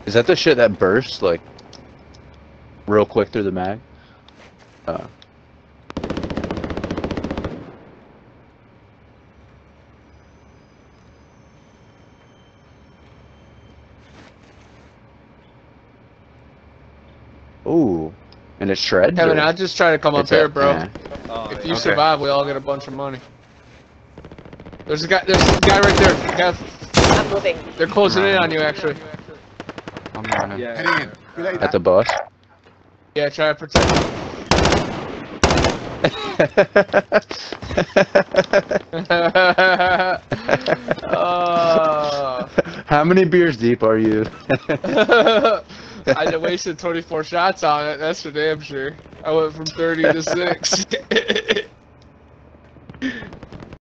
Is that the shit that bursts like real quick through the mag? Ooh, and it shreds. Kevin, I just try to come up here, bro. If you survive, we all get a bunch of money. There's a guy right there. Kev. I'm moving. They're closing in on you, actually. I'm running. Heading in. At the bus. Yeah, try to protect him. How many beers deep are you? I wasted 24 shots on it, that's for damn sure. I went from 30 to 6.